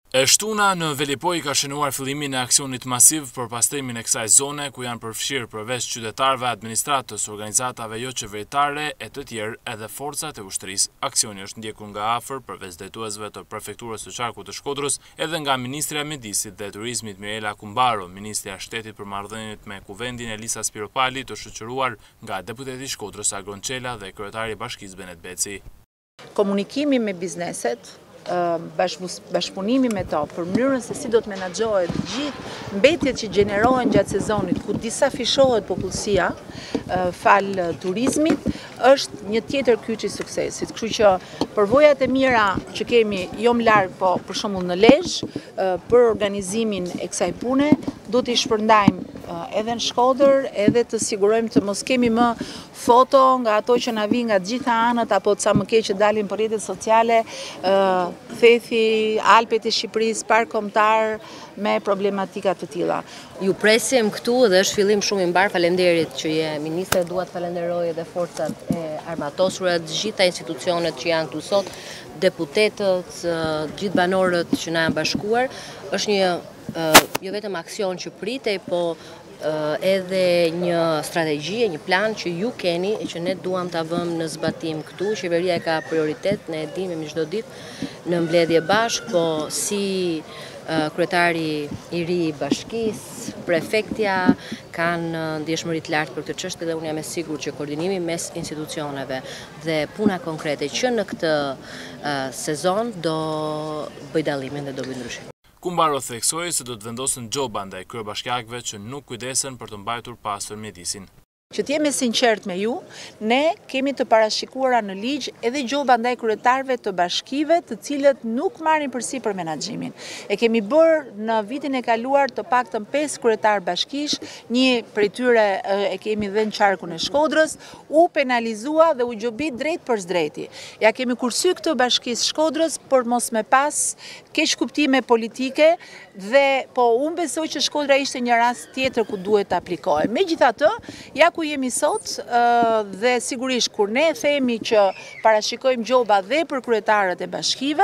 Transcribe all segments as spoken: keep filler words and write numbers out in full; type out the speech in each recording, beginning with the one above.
E shtuna në Velipoj ka shënuar fillimin e aksionit masiv për pastrimin e kësaj zone, ku janë përfshirë përveç qytetarëve, administratës, organizatave jo qeveritare e të tjerë edhe forcat e ushtrisë. Aksioni është ndjekur nga afër përveç drejtuesve të prefekturës së Qarkut të Shkodrës, edhe nga Ministrja e Mjedisit dhe Turizmit Mirela Kumbaro, Ministrja e Shtetit për marrëdhëniet me Kuvendin Elisa Spiropali, të shoqëruar nga deputeti i Shkodrës Agron Çela dhe kryetari i Bashkisë Benet Beci. Komunikimi me bizneset, bashkëpunimi me to për mënyrën se si do të menaxhohet gjithë mbetjet që gjenerohen gjatë sezonit, ku disa fishohet popullsia fal turizmit, është një tjetër kyç i suksesit. Kështu që përvojat e mira që kemi jo më larg, po për shembull në Lezhë, për organizimin e kësaj pune, do t'i shpërndajmë edhe në Shkodër, edhe të sigurojmë të mos kemi më foto nga ato që na vijnë nga të gjitha anët, apo sa më keq që dalin për rrjetet sociale, thethi, Alpet e Shqipërisë, park kombëtar me problematika të tilla. Ju presim këtu dhe është fillim shumë i mbar. Faleminderit që je ministre, dua të falenderoj edhe forcat e armatosura, të gjitha institucionet që janë këtu sot, deputetët, gjithë banorët që na janë bashkuar. Është një jo vetëm aksion që pritej, po edhe një strategji, një plan që ju keni e që ne duam ta vëmë në zbatim këtu. Qeveria ka prioritet, ne e dimë çdo ditë në mbledhje bashk, po si kryetari i ri i bashkisë, prefektja kanë ndjeshmëri të lartë për këtë çështje dhe unë jam e sigurt që koordinimi mes institucioneve dhe puna konkrete që në këtë sezon do bëj dallimin dhe do bëj ndryshimin. Kumbaro theksoi se do të vendosen gjoba ndaj kryebashkiakëve që nuk kujdesen për të mbajtur pastër mjedisin. Që të jemi sinqert me ju, ne kemi të parashikuara në ligj edhe gjoba ndaj kryetarëve të bashkive, të cilët nuk marrin përsipër menaxhimin. E kemi bërë në vitin e kaluar të paktën pesë kryetar bashkish, një prej tyre e kemi dhe në Qarkun e Shkodrës, u penalizua dhe u gjobit drejt për drejti. Ja kemi kursy këtë bashkisë Shkodrës, por mos me pas keq kuptime politike, dhe po unë besoj që Shkodra ishte një rast tjetër ku duhet të aplikohet. Megjithatë, ja ku jemi sot, dhe sigurisht kur ne themi që parashikojmë gjoba dhe për kryetarët e bashkive,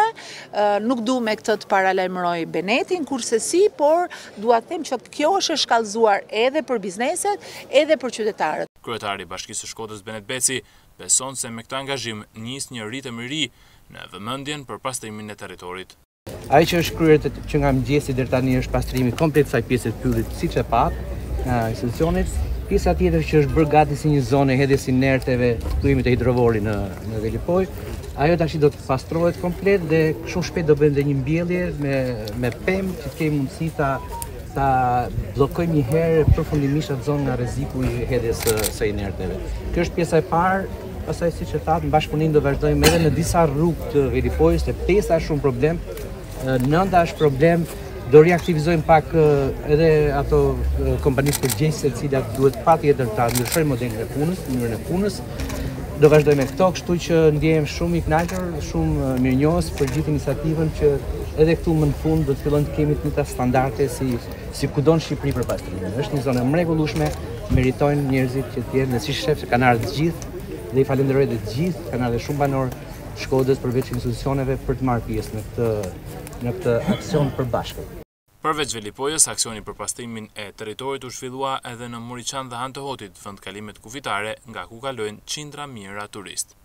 nuk du me këtë të paralajmëroj Benetin, kurse si, por dua të them që kjo është e shkallëzuar edhe për bizneset, edhe për qytetarët. Kryetari i Bashkisë së Shkodrës Benet Beci beson se me këtë angazhim nis një ritëm i ri në vëmendjen për pastrimin e territorit. Ai që është kryer që nga mëngjesi deri tani është pastrimi komplet kësaj pjese të pyllit, siç e pat, nga institucionet. Pjesa tjetër që është bërë gati si një zonë hedhjes inerteve, fluimit të hidrovorit në në Velipoj, ajo tash do të pastrohet komplet dhe shumë shpejt do bëjmë një mbjellje me me pemë që të kemi mundësi ta ta bllokojmë një herë përfundimisht atë zonë nga rreziku i hedhjes së inerteve. Kjo është pjesa e parë. Pastaj siç e thatë, në bashkëpunim do vazhdojmë edhe në disa rrugë të Velipojës, se pesa është shumë problem, nënta është problem, do reaktivizojmë pak edhe ato kompanisë përgjegjëse të cilat duhet patjetër ta ndryshojnë modelin e punës, mënyrën e punës. Do vazhdojmë me këto, kështu që ndjehem shumë i kënaqur, shumë mirënjohës për gjithë iniciativën që edhe këtu më në fund do të fillojmë të kemi të njëjta standarde si si kudo në Shqipëri për pastrimin. Është një zonë mrekullueshme, meritojnë njerëzit që të jenë, dhe si shef që kanë ardhur të gjithë. Dhe i falenderoj dhe të gjithë, kanë ardhur shumë banorë Shkodrës përveç institucioneve për të marrë pjesë në këtë në këtë aksion përbashkët. Përveç Velipojës, aksioni për pastrimin e territorit u zhvillua edhe në Muriqan dhe Han të Hotit, vend kalimet kufitare nga ku kalojnë qindra mijëra turistë.